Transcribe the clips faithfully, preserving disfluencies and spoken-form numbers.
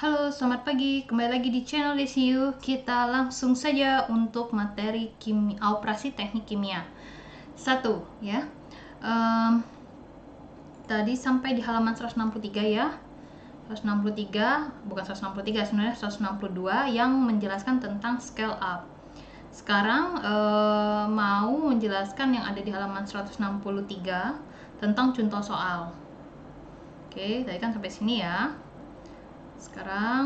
Halo, selamat pagi. Kembali lagi di channel Desiu. Kita langsung saja untuk materi kimia, operasi teknik kimia. Satu, ya. Um, tadi sampai di halaman seratus enam puluh tiga ya. seratus enam puluh tiga, bukan seratus enam puluh tiga, sebenarnya seratus enam puluh dua yang menjelaskan tentang scale up. Sekarang um, mau menjelaskan yang ada di halaman seratus enam puluh tiga tentang contoh soal. Oke, tadi kan sampai sini ya. Sekarang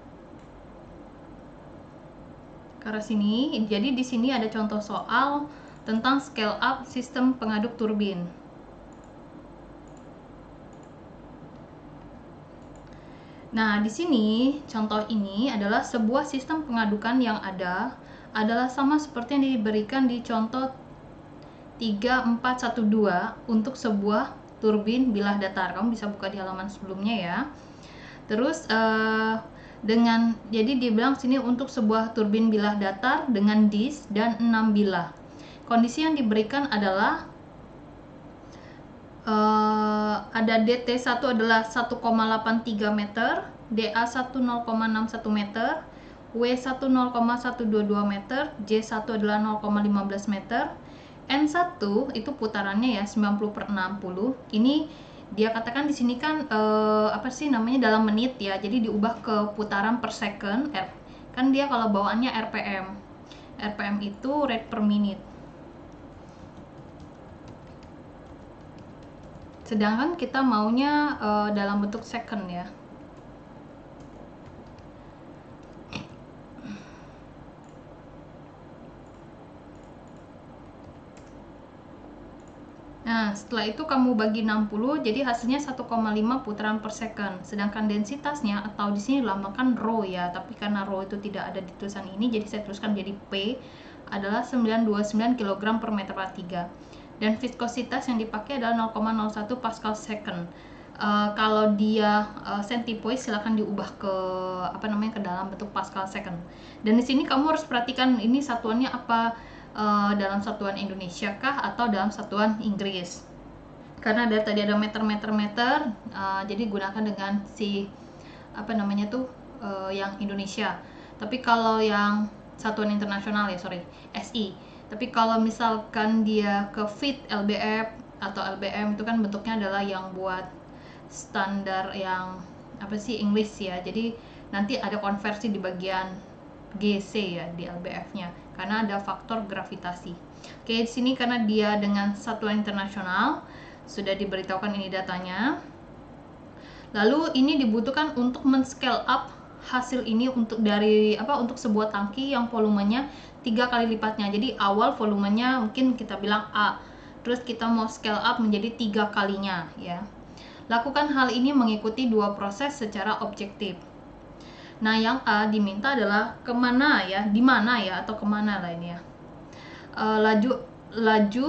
ke arah sini. Jadi di sini ada contoh soal tentang scale up sistem pengaduk turbin. Nah, di sini contoh ini adalah sebuah sistem pengadukan yang ada adalah sama seperti yang diberikan di contoh tiga empat satu dua untuk sebuah turbin bilah datar. Kamu bisa buka di halaman sebelumnya ya. Terus eh, dengan jadi dibilang sini untuk sebuah turbin bilah datar dengan dis dan enam bilah. Kondisi yang diberikan adalah uh, ada D T satu adalah satu koma delapan tiga meter, D A satu nol koma enam satu meter, W satu nol koma satu dua dua meter, J satu adalah nol koma lima belas meter, N satu itu putarannya ya sembilan puluh per enam puluh. Ini dia katakan di sini kan uh, apa sih namanya dalam menit ya, jadi diubah ke putaran per second. R, kan dia kalau bawaannya R P M. R P M itu rate per minute. Sedangkan kita maunya uh, dalam bentuk second ya. Nah, setelah itu kamu bagi enam puluh, jadi hasilnya satu koma lima putaran per second. Sedangkan densitasnya atau di sini dilambangkan rho ya, tapi karena rho itu tidak ada di tulisan ini, jadi saya tuliskan jadi P adalah sembilan ratus dua puluh sembilan kilogram per meter per tiga. Dan viskositas yang dipakai adalah nol koma nol satu pascal second. Uh, kalau dia uh, centipoise silahkan diubah ke apa namanya ke dalam bentuk pascal second. Dan di sini kamu harus perhatikan ini satuannya apa, uh, dalam satuan Indonesia kah atau dalam satuan Inggris. Karena ada tadi ada meter meter meter, uh, jadi gunakan dengan si apa namanya tuh uh, yang Indonesia. Tapi kalau yang satuan internasional ya sorry S I. Tapi kalau misalkan dia ke feet L B F atau L B M itu kan bentuknya adalah yang buat standar yang apa sih English ya. Jadi nanti ada konversi di bagian G C ya di L B F-nya karena ada faktor gravitasi. Oke, di sini karena dia dengan satuan internasional sudah diberitahukan ini datanya. Lalu ini dibutuhkan untuk men-scale up hasil ini untuk dari apa untuk sebuah tangki yang volumenya tiga kali lipatnya. Jadi awal volumenya mungkin kita bilang A, terus kita mau scale up menjadi tiga kalinya ya. Lakukan hal ini mengikuti dua proses secara objektif. Nah, yang A diminta adalah kemana ya, di mana ya atau kemana lah ini ya. Uh, laju laju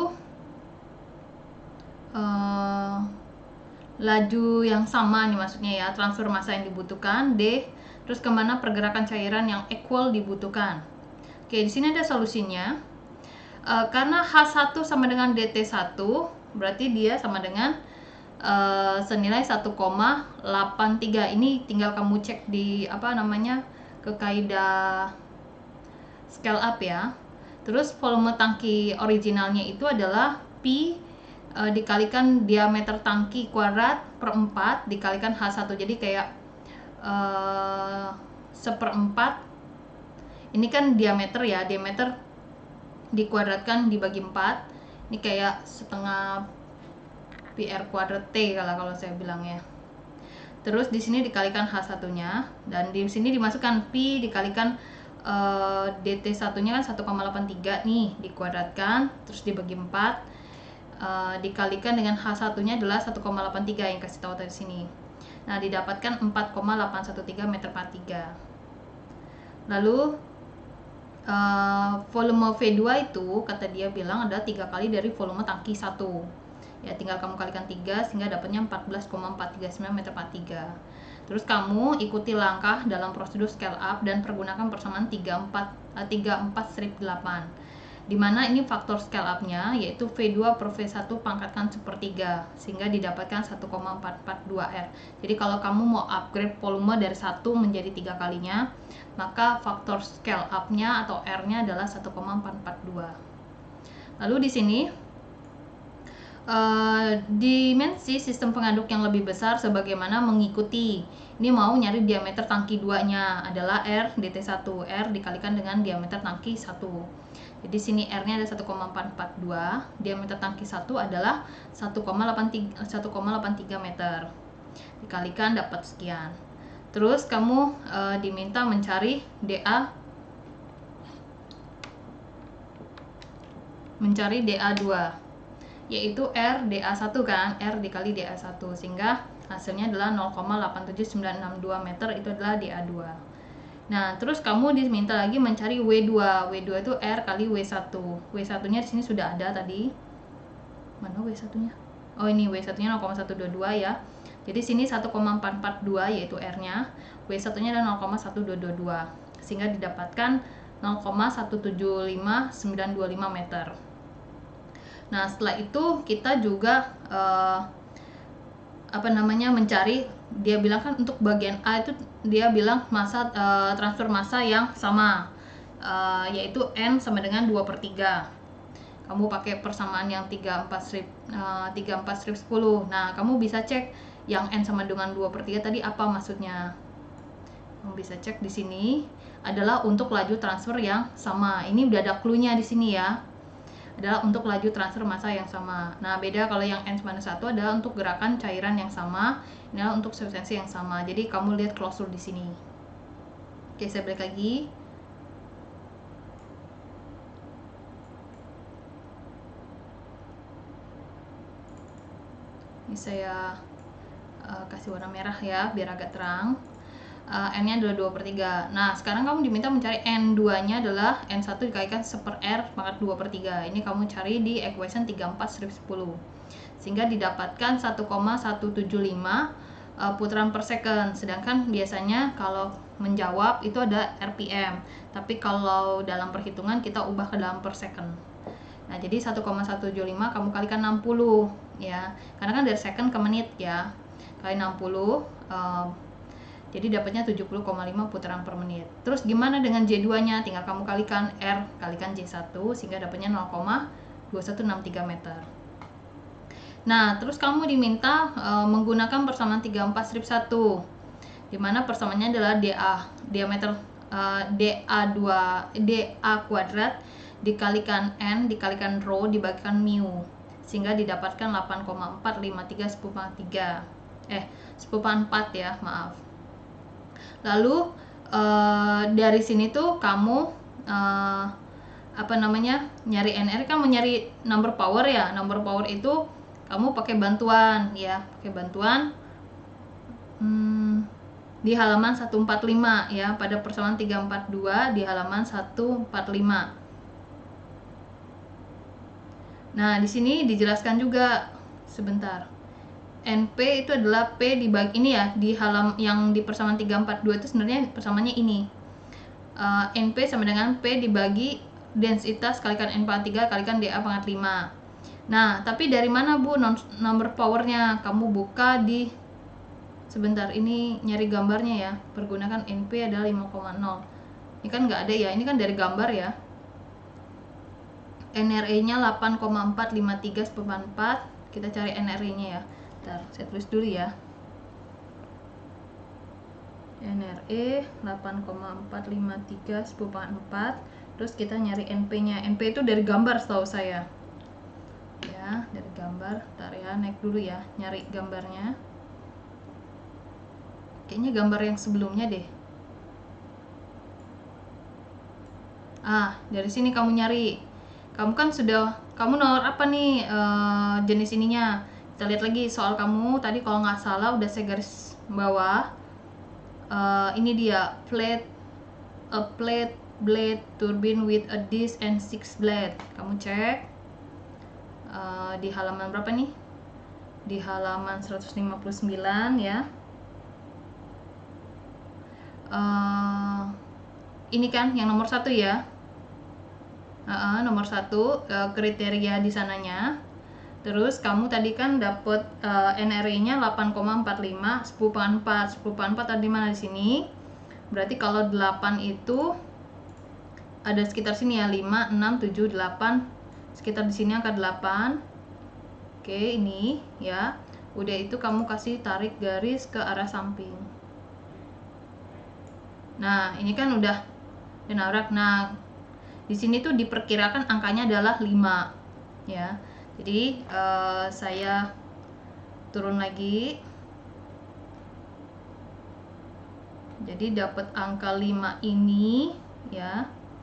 uh, laju yang sama nih maksudnya ya, transfer massa yang dibutuhkan. D, terus kemana pergerakan cairan yang equal dibutuhkan. Oke, di sini ada solusinya. Uh, karena H satu sama dengan D T satu, berarti dia sama dengan uh, senilai satu koma delapan tiga. Ini tinggal kamu cek di apa namanya ke kaidah scale up ya. Terus volume tangki originalnya itu adalah P uh, dikalikan diameter tangki kuadrat per empat dikalikan H satu. Jadi kayak uh, seperempat. Ini kan diameter ya, diameter dikuadratkan dibagi empat. Ini kayak setengah P R kuadrat T kalau kalau saya bilang ya. Terus di sini dikalikan H satunya dan di sini dimasukkan P dikalikan uh, D T satunya kan satu koma delapan tiga nih dikuadratkan terus dibagi empat, uh, dikalikan dengan H satunya adalah satu koma delapan tiga yang kasih tahu dari sini. Nah, didapatkan empat koma delapan satu tiga meter per tiga. Lalu uh, volume V dua itu kata dia bilang adalah tiga kali dari volume tangki satu. Ya, tinggal kamu kalikan tiga sehingga dapatnya empat belas koma empat tiga sembilan meter per tiga. Terus kamu ikuti langkah dalam prosedur scale up dan pergunakan persamaan tiga empat delapan. dimana ini faktor scale up-nya yaitu V dua per V satu pangkatkan sepertiga sehingga didapatkan satu koma empat empat dua R. Jadi kalau kamu mau upgrade volume dari satu menjadi tiga kalinya, maka faktor scale up-nya atau R-nya adalah satu koma empat empat dua. Lalu di sini uh, dimensi sistem pengaduk yang lebih besar sebagaimana mengikuti. Ini mau nyari diameter tangki dua nya adalah R D T satu, R dikalikan dengan diameter tangki satu. Jadi sini R-nya ada satu koma empat empat dua, diameter tangki satu adalah satu koma delapan tiga meter. Dikalikan dapat sekian. Terus kamu e, diminta mencari D A mencari D A dua, yaitu R D A satu kan, R dikali D A satu, sehingga hasilnya adalah nol koma delapan tujuh sembilan enam dua meter, itu adalah D A dua. Nah, terus kamu diminta lagi mencari W dua. W dua itu R kali W satu. W satu nya di sini sudah ada tadi. Mana W satu nya? Oh, ini W satu nya nol koma satu dua dua ya. Jadi sini satu koma empat empat dua yaitu R-nya. W satu nya adalah nol koma satu dua dua dua. Sehingga didapatkan nol koma satu tujuh lima sembilan dua lima meter. Nah, setelah itu kita juga uh, apa namanya mencari, dia bilang kan untuk bagian A itu dia bilang massa uh, transfer massa yang sama, uh, yaitu N sama dengan dua per tiga. Kamu pakai persamaan yang tiga puluh empat strip uh, tiga puluh empat strip sepuluh. Nah, kamu bisa cek yang N sama dengan dua per tiga tadi apa maksudnya. Kamu bisa cek di sini adalah untuk laju transfer yang sama. Ini udah ada clue-nya di sini ya. Adalah untuk laju transfer massa yang sama. Nah, beda kalau yang N minus satu adalah untuk gerakan cairan yang sama, ini adalah untuk substansi yang sama. Jadi kamu lihat klosur di sini. Oke, saya balik lagi. Ini saya uh, kasih warna merah ya, biar agak terang. Uh, N-nya adalah dua per tiga. Nah, sekarang kamu diminta mencari N dua nya adalah N satu dikalikan seper R pangkat dua per tiga. Ini kamu cari di equation tiga puluh empat strip sepuluh. Sehingga didapatkan satu koma satu tujuh lima uh, putaran per second. Sedangkan biasanya kalau menjawab itu ada R P M. Tapi kalau dalam perhitungan kita ubah ke dalam per second. Nah, jadi satu koma satu tujuh lima kamu kalikan enam puluh ya. Karena kan dari second ke menit ya. Kali enam puluh uh, jadi dapatnya tujuh puluh koma lima putaran per menit. Terus gimana dengan J dua nya? Tinggal kamu kalikan R kalikan J satu sehingga dapatnya nol koma dua satu enam tiga meter. Nah, terus kamu diminta e, menggunakan persamaan tiga puluh empat strip satu. Dimana persamaannya adalah D A, diameter e, D A dua D A kuadrat dikalikan N dikalikan rho dibagikan mu. Sehingga didapatkan delapan koma empat lima tiga sepuluh pangkat tiga. Eh, sepuluh pangkat empat ya, maaf. Lalu uh, dari sini tuh kamu uh, apa namanya nyari N R kan, menyari number power ya. Number power itu kamu pakai bantuan ya, pakai bantuan hmm, di halaman seratus empat puluh lima ya, pada persamaan tiga ratus empat puluh dua di halaman seratus empat puluh lima. Nah, di sini dijelaskan juga sebentar. N P itu adalah P dibagi ini ya, di halaman yang di persamaan tiga ratus empat puluh dua itu sebenarnya persamaannya ini. Uh, N P sama dengan P dibagi densitas kalikan N pangkat tiga kalikan D A pangkat lima. Nah, tapi dari mana Bu number powernya? Kamu buka di sebentar, ini nyari gambarnya ya. Pergunakan N P adalah lima koma nol. Ini kan nggak ada ya, ini kan dari gambar ya. N R E-nya delapan koma empat lima tiga sepuluh pangkat empat. Kita cari N R E-nya ya. Bentar, saya tulis dulu ya. N R E delapan koma empat lima tiga sepuluh pangkat empat. Terus kita nyari N P-nya. N P itu dari gambar setahu saya. Ya, dari gambar. Bentar ya, naik dulu ya, nyari gambarnya. Kayaknya gambar yang sebelumnya deh. Ah, dari sini kamu nyari. Kamu kan sudah, kamu nomor apa nih e, jenis ininya? Kita lihat lagi soal kamu tadi, kalau nggak salah udah saya garis bawah. Uh, ini dia plate a plate blade turbine with a disc and six blade. Kamu cek uh, di halaman berapa nih? Di halaman seratus lima puluh sembilan ya. Uh, ini kan yang nomor satu ya. uh, nomor satu uh, kriteria di sananya. Terus kamu tadi kan dapat uh, N R I-nya delapan koma empat lima, sepuluh pangkat empat. sepuluh pangkat empat ada di mana di sini? Berarti kalau delapan itu ada sekitar sini ya, lima, enam, tujuh, delapan. Sekitar di sini angka delapan. Oke, ini ya. Udah itu kamu kasih tarik garis ke arah samping. Nah, ini kan udah nabrak. Nah, di sini tuh diperkirakan angkanya adalah lima ya. Jadi uh, saya turun lagi. Jadi dapat angka lima ini ya.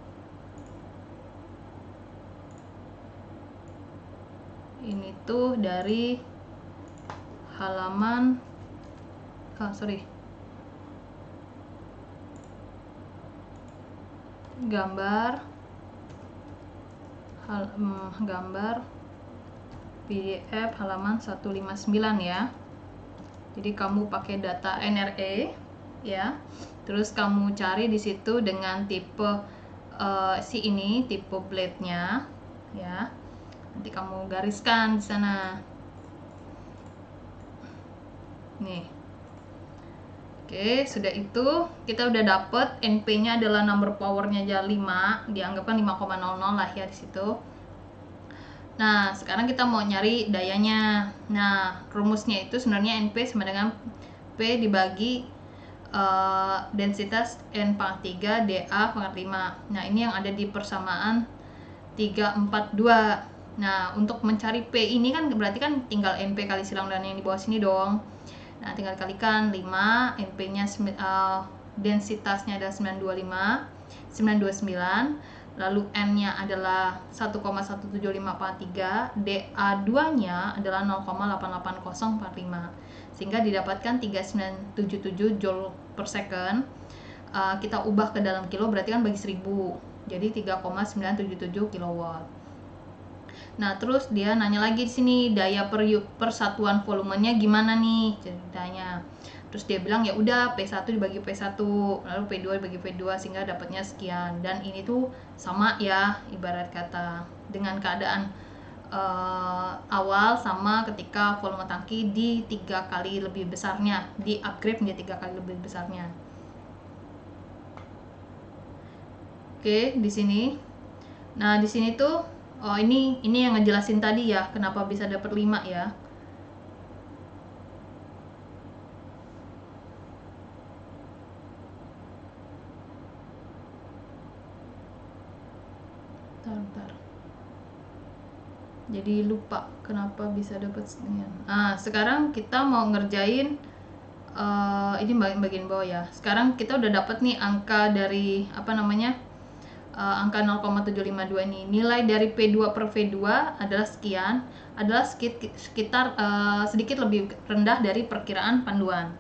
Ini tuh dari halaman oh sorry gambar hal, hmm, gambar P D F halaman seratus lima puluh sembilan ya. Jadi kamu pakai data N R E ya. Terus kamu cari di situ dengan tipe uh, si ini, tipe blade-nya ya. Nanti kamu gariskan di sana. Nih. Oke, sudah itu kita udah dapet N P-nya adalah number power-nya aja lima, dianggapkan lima koma nol nol lah ya di situ. Nah, sekarang kita mau nyari dayanya. Nah, rumusnya itu sebenarnya N P sama dengan P dibagi uh, densitas N pangkat tiga dA pangkat lima. Nah, ini yang ada di persamaan tiga empat dua. Nah, untuk mencari P ini kan berarti kan tinggal N P kali silang dan yang di bawah sini dong. Nah, tinggal kalikan lima, N P-nya uh, densitasnya adalah sembilan ratus dua puluh lima, sembilan ratus dua puluh sembilan. Lalu N-nya adalah satu koma satu tujuh lima empat tiga, D A dua-nya adalah nol koma delapan delapan nol empat lima, sehingga didapatkan tiga ribu sembilan ratus tujuh puluh tujuh joule per second. Uh, kita ubah ke dalam kilo berarti kan bagi seribu, jadi tiga koma sembilan tujuh tujuh kilowatt. Nah, terus dia nanya lagi di sini daya per persatuan volumenya gimana nih ceritanya. Terus dia bilang ya udah P satu dibagi P satu, lalu P dua dibagi P dua sehingga dapatnya sekian. Dan ini tuh sama ya, ibarat kata dengan keadaan uh, awal sama ketika volume tangki di tiga kali lebih besarnya, di upgrade menjadi tiga kali lebih besarnya. Oke, di sini. Nah, di sini tuh oh ini ini yang ngejelasin tadi ya kenapa bisa dapat lima ya. Bentar, bentar. Jadi lupa kenapa bisa dapat sekian. Nah, sekarang kita mau ngerjain uh, ini bagian bagian bawah ya. Sekarang kita udah dapat nih angka dari apa namanya? Uh, angka nol koma tujuh lima dua ini. Nilai dari P dua per V dua adalah sekian, adalah sekitar uh, sedikit lebih rendah dari perkiraan panduan.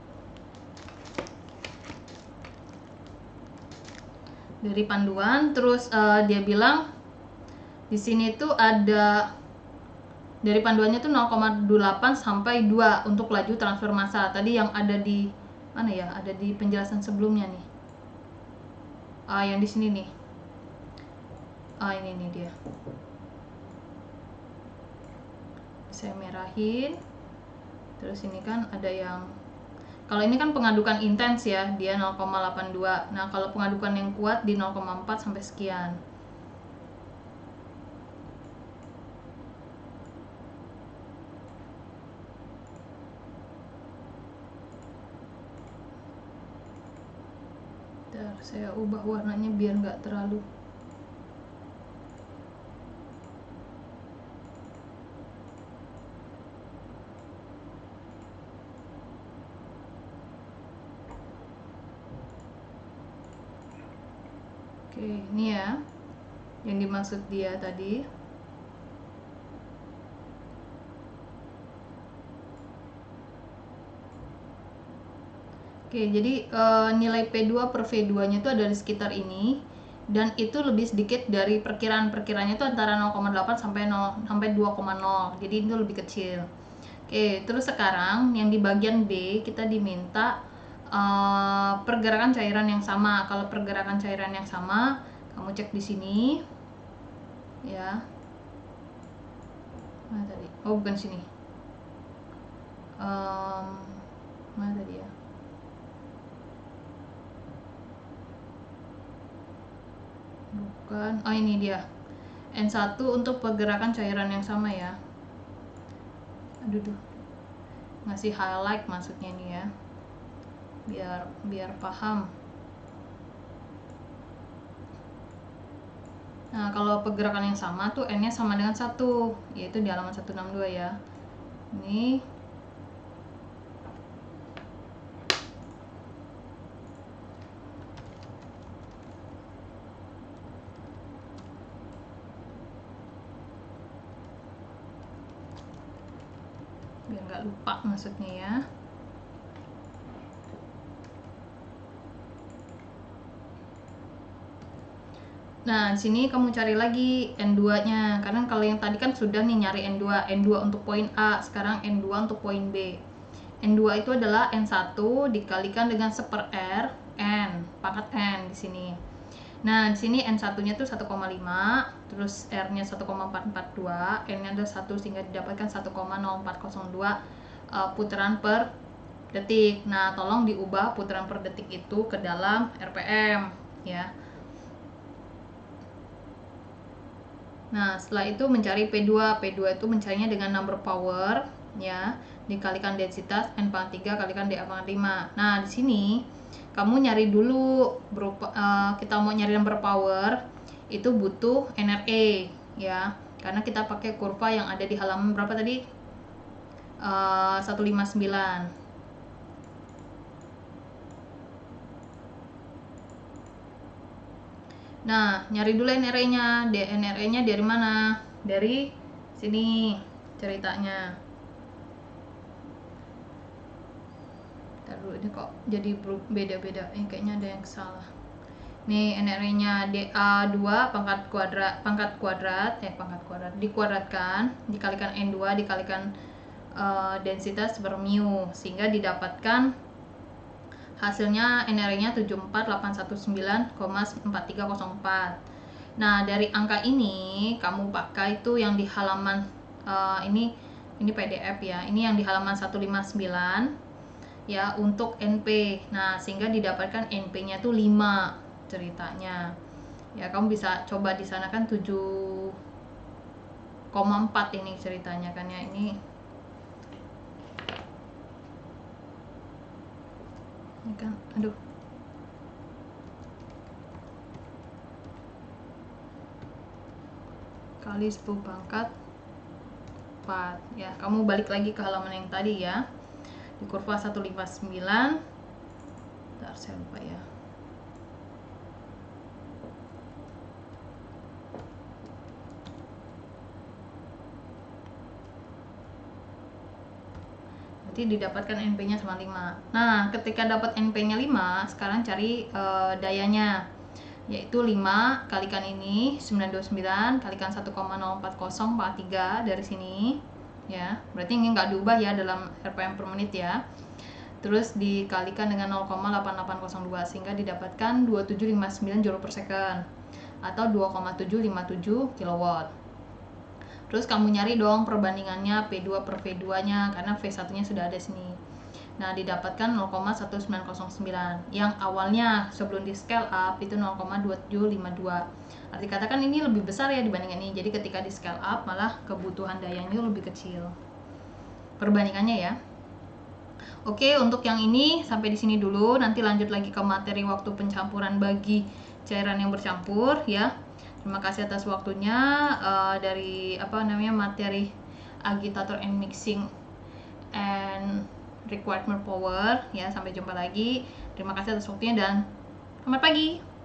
Dari panduan, terus uh, dia bilang di sini tuh ada dari panduannya tuh nol koma delapan sampai dua untuk laju transfer massa. Tadi yang ada di mana ya? Ada di penjelasan sebelumnya nih. Ah, uh, yang di sini nih. Ah, ini nih dia. Saya merahin. Terus ini kan ada yang kalau ini kan pengadukan intens ya, dia nol koma delapan dua. Nah, kalau pengadukan yang kuat di nol koma empat sampai sekian. Bentar, saya ubah warnanya biar nggak terlalu Oke, ini ya yang dimaksud dia tadi. Oke, jadi e, nilai P dua per V dua nya itu ada di sekitar ini, dan itu lebih sedikit dari perkiraan. Perkiraannya itu antara nol koma delapan sampai nol sampai dua koma nol. Jadi itu lebih kecil. Oke, terus sekarang yang di bagian B kita diminta Uh, pergerakan cairan yang sama. Kalau pergerakan cairan yang sama, kamu cek di sini. ya. Mana tadi? Oh, bukan sini. Um, mana tadi ya? Bukan. Oh, ini dia. N satu untuk pergerakan cairan yang sama ya. Aduh, duh. Ngasih highlight maksudnya nih ya. Biar biar paham. Nah, kalau pergerakan yang sama tuh N-nya sama dengan satu, yaitu di halaman seratus enam puluh dua ya. Ini biar nggak lupa maksudnya ya. Nah, di sini kamu cari lagi N dua nya, karena kalau yang tadi kan sudah nih nyari N dua, N dua untuk poin A, sekarang N dua untuk poin B. N dua itu adalah N satu dikalikan dengan seper R, N, pangkat N di sini. Nah, di sini N satu-nya tuh satu koma lima, terus R-nya satu koma empat empat dua, N-nya ada satu sehingga didapatkan satu koma nol empat nol dua uh, putaran per detik. Nah, tolong diubah putaran per detik itu ke dalam R P M ya. Nah, setelah itu mencari P dua. P dua itu mencarinya dengan number power ya, dikalikan densitas N pangkat tiga kalikan D A pangkat lima. Nah, di sini kamu nyari dulu berupa uh, kita mau nyari number power itu butuh N R E ya. Karena kita pakai kurva yang ada di halaman berapa tadi? Uh, seratus lima puluh sembilan. Nah, nyari dulu N R E-nya. N R E-nya dari mana? Dari sini ceritanya. Ntar dulu, ini kok jadi beda-beda. Eh, kayaknya ada yang salah. Nih, N R E-nya D A dua pangkat kuadrat, pangkat kuadrat, eh pangkat kuadrat dikuadratkan, dikalikan N dua dikalikan uh, densitas per mu, sehingga didapatkan hasilnya N R E-nya tujuh empat delapan satu sembilan koma empat tiga nol empat. Nah, dari angka ini kamu pakai itu yang di halaman uh, ini ini P D F ya. Ini yang di halaman seratus lima puluh sembilan ya untuk N P. Nah, sehingga didapatkan N P-nya tuh lima ceritanya. Ya, kamu bisa coba di sana kan tujuh koma empat ini ceritanya kan ya. Ini ini kan aduh kali sepuluh pangkat empat ya. Kamu balik lagi ke halaman yang tadi ya, di kurva seratus lima puluh sembilan. Bentar, saya lupa ya. Didapatkan N P-nya sama lima. Nah, ketika dapat N P-nya lima, sekarang cari uh, dayanya, yaitu lima kalikan ini sembilan ratus dua puluh sembilan kalikan satu koma nol empat nol empat tiga dari sini ya. Berarti ini nggak diubah ya dalam R P M per menit ya. Terus dikalikan dengan nol koma delapan delapan nol dua sehingga didapatkan dua puluh tujuh koma lima sembilan joule per second atau dua koma tujuh lima tujuh kilowatt. Terus kamu nyari dong perbandingannya P dua per V dua nya, karena V satu nya sudah ada sini. Nah, didapatkan nol koma satu sembilan nol sembilan yang awalnya sebelum di scale up itu nol koma dua tujuh lima dua. Arti katakan ini lebih besar ya dibanding ini. Jadi ketika di scale up malah kebutuhan dayanya itu lebih kecil perbandingannya ya. Oke, untuk yang ini sampai di sini dulu. Nanti lanjut lagi ke materi waktu pencampuran bagi cairan yang bercampur ya. Terima kasih atas waktunya uh, dari apa namanya materi agitator and mixing and required power ya. Sampai jumpa lagi. Terima kasih atas waktunya dan selamat pagi.